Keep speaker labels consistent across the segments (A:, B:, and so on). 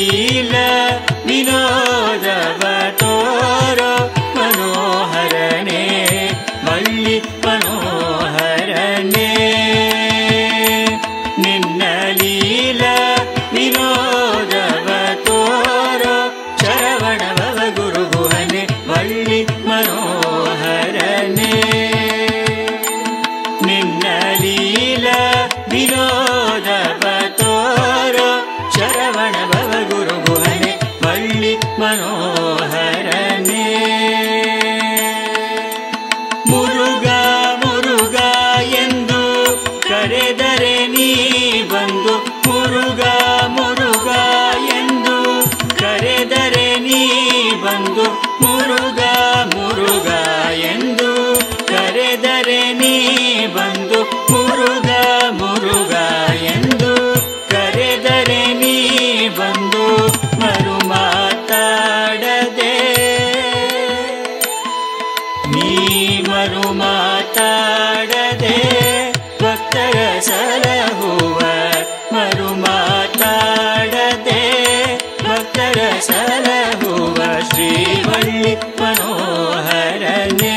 A: ಲೀಲಾ ವಿನೋದವ ತೋರೋ ಮನೋಹರನೇ ವಳ್ಳಿ ಮನೋಹರನೇ ನಿನ್ನ ಲೀಲಾ ವಿನೋದವ ತೋರೋ ಶರವಣಭವ ಗುರುಗುಹನೆ ವಳ್ಳಿ ಮನೋಹರನೇ ನಿನ್ನ ಲೀಲಾ ವಿನೋದವ ತೋರೋ ಶರವಣಭವ ಗುರುಗುಹನೆ ವಳ್ಳಿ ಮನೋಹರನೇ ಮುರುಘಾ ಮುರುಘಾ ಎಂದು ಕರೆದರೆ ನೀ ಬಂದು ಮುರುಘಾ ಮುರುಘಾ ಎಂದು ಕರೆದರೆ ನೀ ಬಂದು ಮುರುಘಾ ಮುರುಘಾ ಎಂದು ಕರೆದರೆ ನೀ ಬಂದು ಮುರುಘಾ ಮುರುಘಾ ಎಂದು ಕರೆದರೆ ನೀ ಬಂದು ಮರು ಮಾತಾಡದೆ ನೀ ಮರು ಮಾತಾಡದೆ ಭಕ್ತರ ಸಲಹುವ ಮರು ಮಾತಾಡದೆ ಭಕ್ತರ ಸಲಹುವ ಶ್ರೀವಳ್ಳಿ ಮನೋಹರನೇ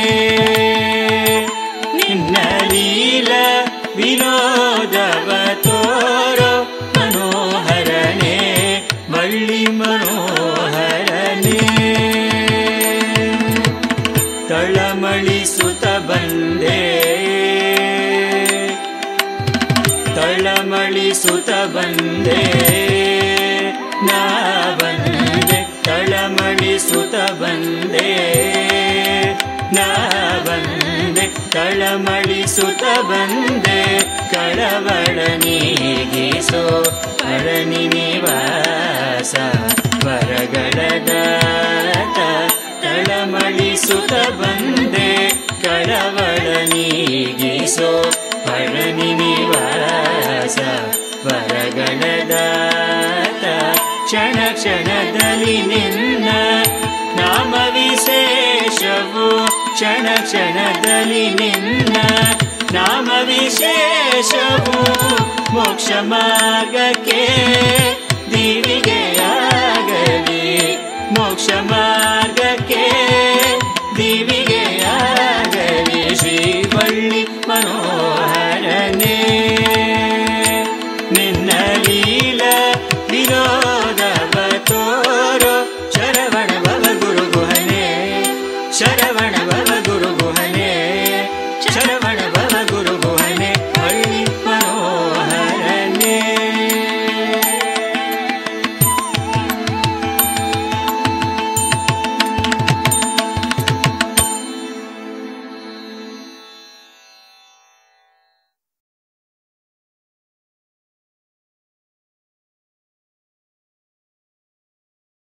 A: ನಿನ್ನ ಲೀಲಾ ವಿನೋದವ ತೋರೋ ಮನೋಹರನೇ ವಳ್ಳಿ ಮನೋಹರನೇ ತಳಮಳಿಸುತ್ತ ಬಂದೆ ತಳಮಳಿಸುತ್ತ ಬಂದೆ ನಾ ಬಂದೆ ತಳಮಳಿಸುತ್ತ ಬಂದೆ ನಾ ಬಂದೆ ತಳಮಳಿಸುತ್ತ ಬಂದೆ ಕಳವಳ ನೀಗಿಸೋ ಅರನಿ ನಿವಾಸ ವರಗಳ ದಾತ ತಳಮಳಿಸುತ್ತ ಬಂದೆ ಕಳವಳ ನೀಗಿಸೋ ಪಳನಿ ನಿವಾಸ ವರಗಳ ದಾತ ಕ್ಷಣ ಕ್ಷಣದಲ್ಲಿ ನಿನ್ನ ನಾಮ ವಿಶೇಷವು ಕ್ಷಣ ಕ್ಷಣದಲ್ಲಿ ನಿನ್ನ ನಾಮ ವಿಶೇಷವು ಮೋಕ್ಷ ಮಾರ್ಗಕ್ಕೆ ದೀವಿಗೆಯಾಗಲಿ ಮೋಕ್ಷ